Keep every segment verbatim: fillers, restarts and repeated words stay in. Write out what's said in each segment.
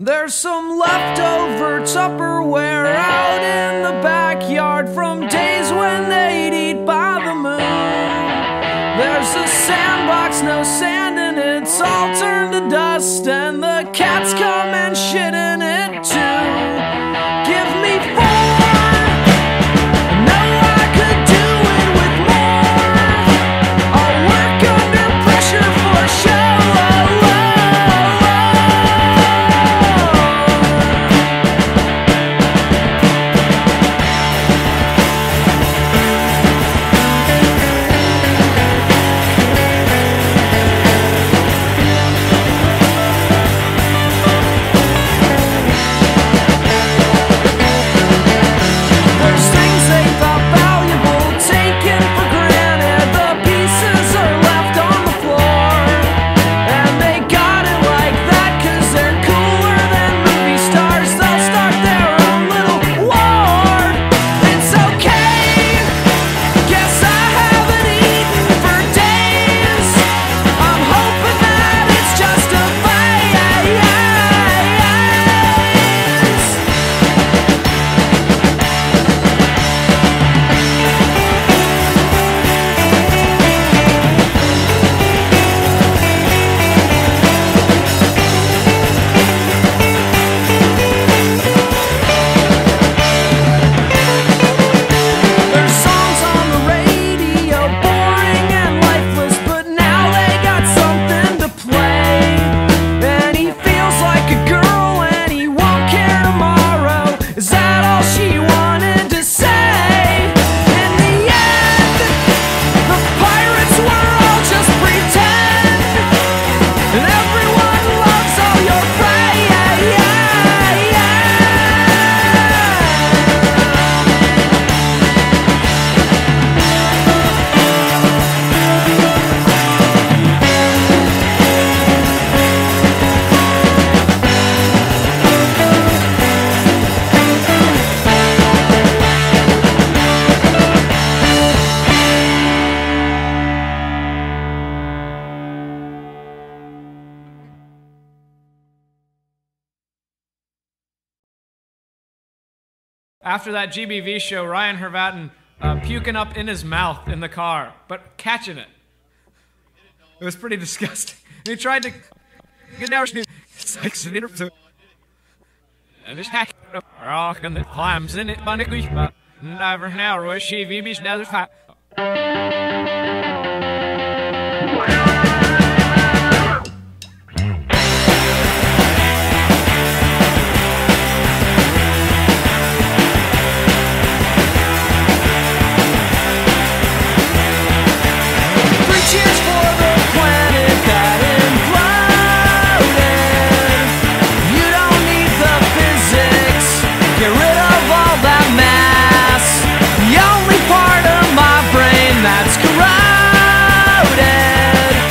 There's some leftover Tupperware out in the backyard from days when they'd eat by the moon. There's a sandbox, no sand in it, it's all turned to dust, and the cats come and shit in it too. Give me four, I know I could do it with more. I'll work under pressure for show. After that G B V show, Ryan Hervatin uh, puking up in his mouth in the car, but catching it. It was pretty disgusting. He tried to get down and his hack rock and the climbs in it, but never now, she V does That's corroded.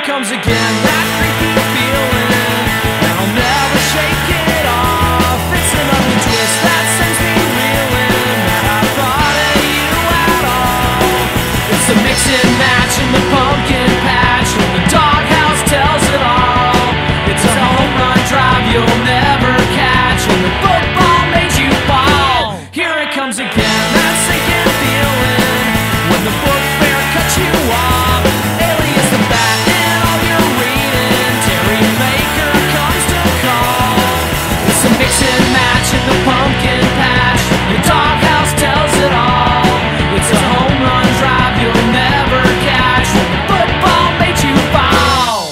comes again, that creepy feeling, and I'll never shake it off. It's an ugly twist that sends me reeling, that I thought of you at all. It's a mix and match in the pumpkin patch, and the doghouse tells it all. It's a home run drive you'll never catch, and the football made you fall. Here it comes again, that sinking feeling, when the book fair cuts you off. Alias the bat and all you're reading, Terry Maker comes to call. It's a mix and match in the pumpkin patch, the doghouse tells it all. It's a home run drive you'll never catch, when the football made you fall.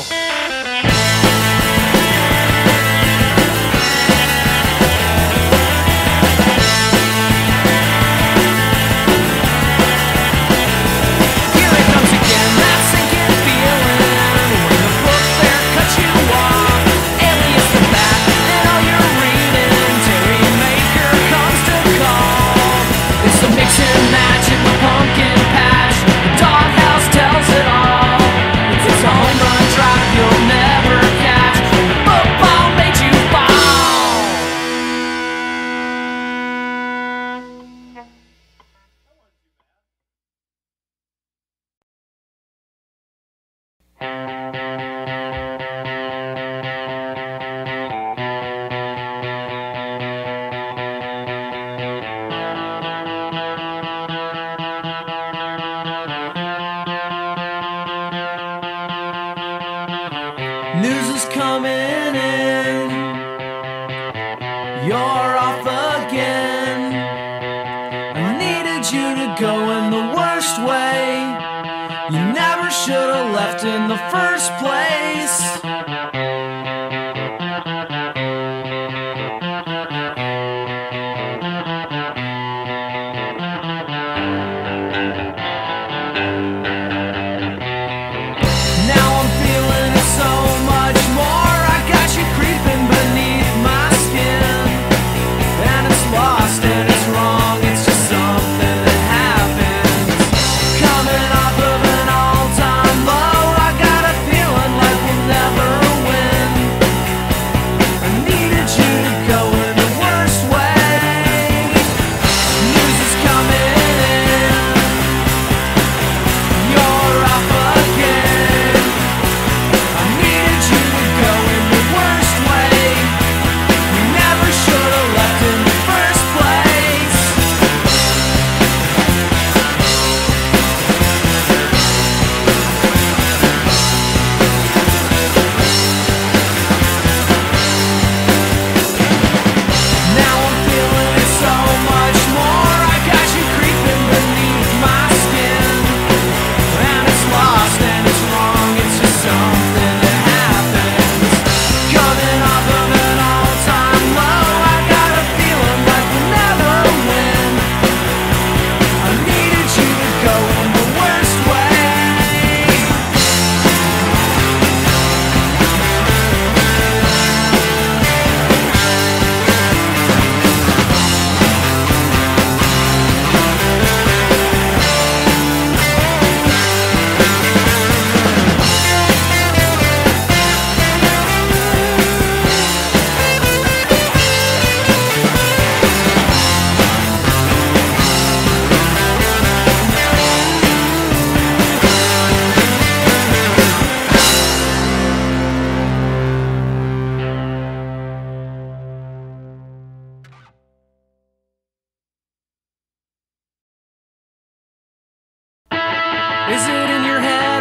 Here it comes again, that sinking feeling, when the book fair cuts you off. Alias the bat and all you're reading, Terry Maker comes to call. It's the mix and match in the pumpkin patch, the doghouse tells it all. It's a home run drive you'll never catch, when the football made you fall. News is coming in, you're off again. I needed you to go in the worst way. You never should have left in the first place. Now I'm feeling it so much more. I got you creeping beneath my skin, and it's lost and it's wrong. It's just something that happens. Coming off of an all-time low, I got a feeling like we'll never win. I needed you to go in the worst way. News is coming in, you're off again. I needed you to go in the worst way. You never should have left in the first place. Now I'm feeling it so much more. I got you creeping beneath my skin, and it's lost and it's wrong. It's just something that happens. Coming off of an all-time low, I got a feeling like we'll never win. I needed you to go in the worst way. Is it in your head?